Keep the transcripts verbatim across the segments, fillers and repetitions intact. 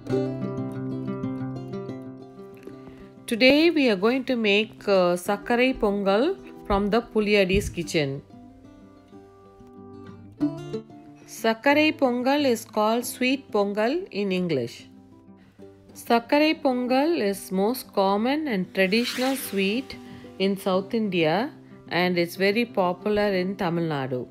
Today we are going to make uh, Sakkarai Pongal from the Puliyadi's kitchen. Sakkarai Pongal is called sweet pongal in English. Sakkarai Pongal is most common and traditional sweet in South India, and it's very popular in Tamil Nadu.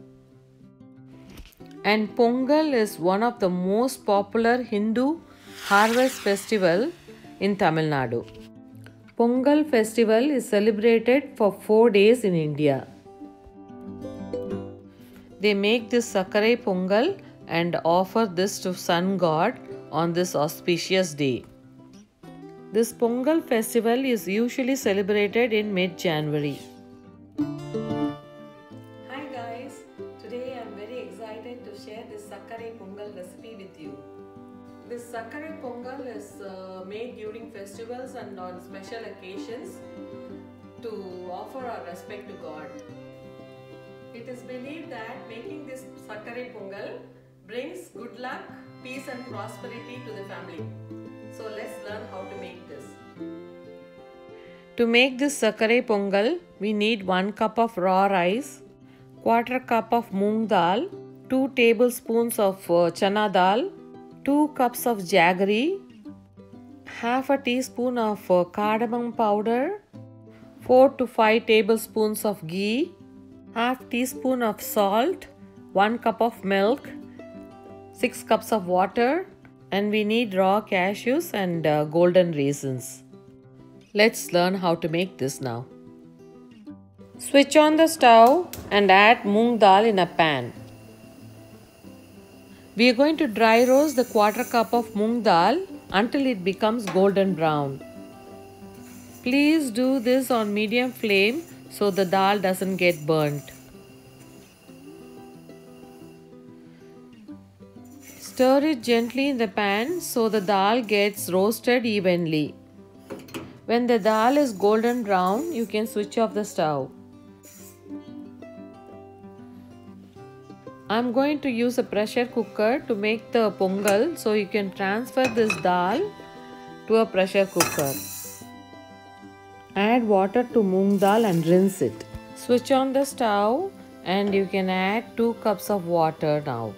And Pongal is one of the most popular Hindu harvest festival in Tamil Nadu. Pongal festival is celebrated for four days in India. They make this Sakkarai Pongal and offer this to Sun God on this auspicious day. This Pongal festival is usually celebrated in mid-January. Hi guys, today I am very excited to share this Sakkarai Pongal recipe with you. This Sakkarai Pongal is uh, made during festivals and on special occasions to offer our respect to God. It is believed that making this Sakkarai Pongal brings good luck, peace and prosperity to the family. So let's learn how to make this. To make this Sakkarai Pongal, we need one cup of raw rice, quarter cup of moong dal, two tablespoons of uh, chana dal, two cups of jaggery, half a teaspoon of uh, cardamom powder, four to five tablespoons of ghee, half teaspoon of salt, one cup of milk, six cups of water, and we need raw cashews and uh, golden raisins. Let's learn how to make this now. Switch on the stove and add moong dal in a pan. We are going to dry roast the quarter cup of moong dal until it becomes golden brown. Please do this on medium flame so the dal doesn't get burnt. Stir it gently in the pan so the dal gets roasted evenly. When the dal is golden brown, you can switch off the stove. I am going to use a pressure cooker to make the pongal, so you can transfer this dal to a pressure cooker. Add water to moong dal and rinse it. Switch on the stove and you can add two cups of water now.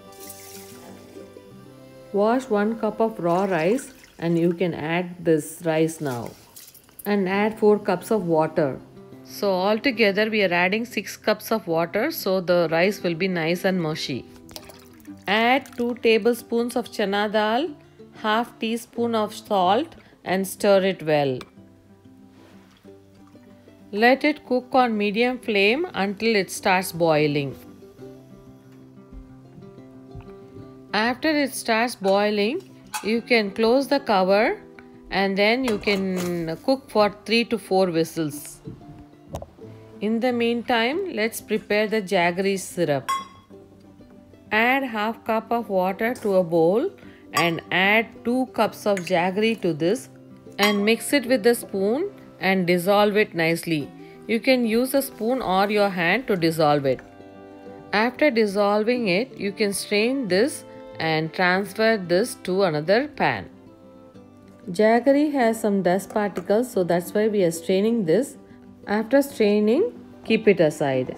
Wash one cup of raw rice and you can add this rice now. And add four cups of water. So altogether we are adding six cups of water, so the rice will be nice and mushy. Add two tablespoons of chana dal, half teaspoon of salt and stir it well. Let it cook on medium flame until it starts boiling. After it starts boiling, you can close the cover and then you can cook for three to four whistles. In the meantime, let's prepare the jaggery syrup. Add half cup of water to a bowl and add two cups of jaggery to this and mix it with the spoon and dissolve it nicely. You can use a spoon or your hand to dissolve it. After dissolving it, you can strain this and transfer this to another pan. Jaggery has some dust particles, so that's why we are straining this. After straining, keep it aside.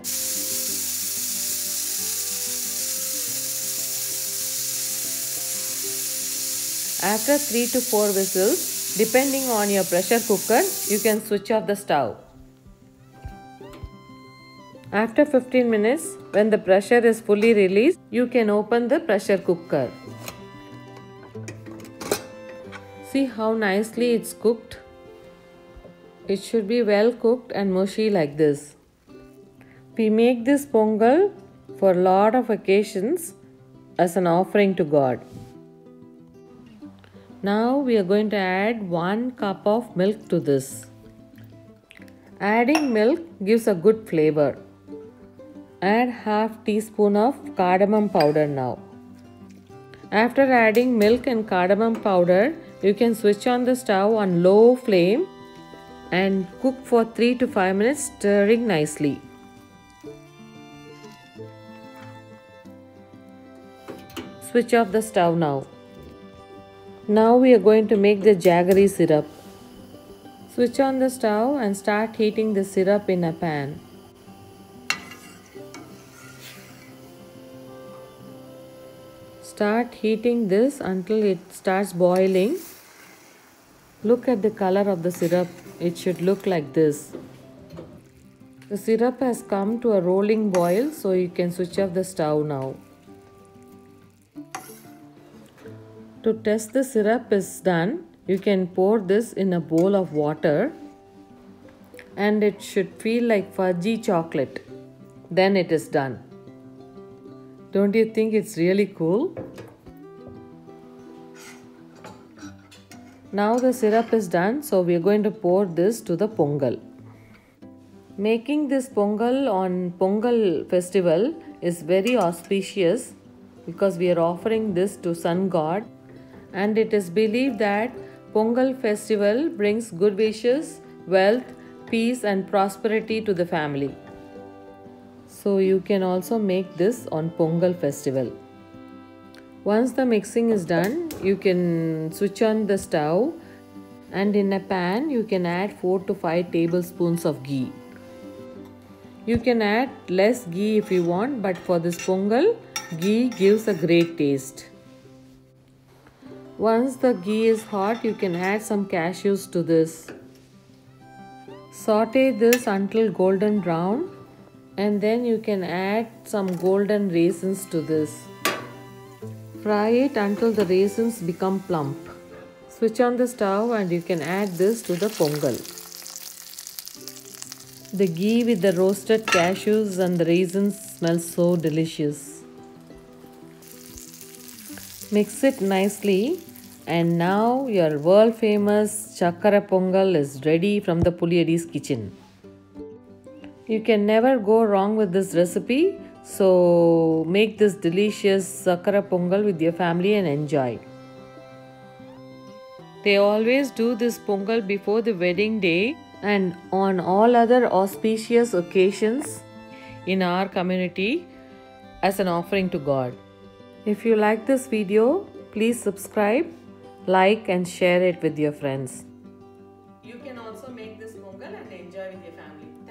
After three to four whistles, depending on your pressure cooker, you can switch off the stove. After fifteen minutes, when the pressure is fully released, you can open the pressure cooker. See how nicely it's cooked. It should be well cooked and mushy like this. We make this pongal for a lot of occasions as an offering to God. Now we are going to add one cup of milk to this. Adding milk gives a good flavor. Add half teaspoon of cardamom powder now. After adding milk and cardamom powder, you can switch on the stove on low flame and cook for three to five minutes, stirring nicely. Switch off the stove now. Now we are going to make the jaggery syrup. Switch on the stove and start heating the syrup in a pan. Start heating this until it starts boiling. Look at the color of the syrup. It should look like this. The syrup has come to a rolling boil, so you can switch off the stove now. To test the syrup is done, you can pour this in a bowl of water and it should feel like fudgy chocolate. Then it is done. Don't you think it's really cool? Now the syrup is done, so we are going to pour this to the pongal. Making this pongal on Pongal festival is very auspicious because we are offering this to Sun God, and it is believed that Pongal festival brings good wishes, wealth, peace and prosperity to the family. So you can also make this on Pongal festival. Once the mixing is done, you can switch on the stove and in a pan you can add four to five tablespoons of ghee. You can add less ghee if you want, but for this pongal, ghee gives a great taste. Once the ghee is hot, you can add some cashews to this. Saute this until golden brown, and then you can add some golden raisins to this. Fry it until the raisins become plump. Switch on the stove and you can add this to the pongal. The ghee with the roasted cashews and the raisins smells so delicious. Mix it nicely, and now your world famous Chakkara Pongal is ready from the Puliyadi's kitchen. You can never go wrong with this recipe, so make this delicious Chakkara Pongal with your family and enjoy. They always do this Pongal before the wedding day and on all other auspicious occasions in our community as an offering to God. If you like this video, please subscribe, like and share it with your friends. You can also make this Pongal and enjoy with your family.